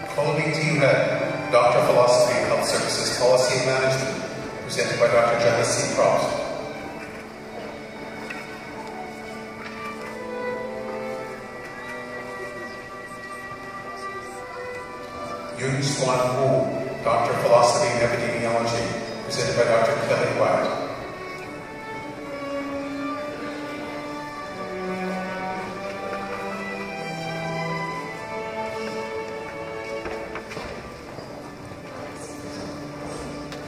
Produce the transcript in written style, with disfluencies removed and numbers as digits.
Kolby Graduation, Doctor of Philosophy in Health Services Policy and Management, presented by Dr. Janice C. Proust. Yun Swan Wu, Doctor of Philosophy and Epidemiology, presented by Dr. Kelly Wyatt.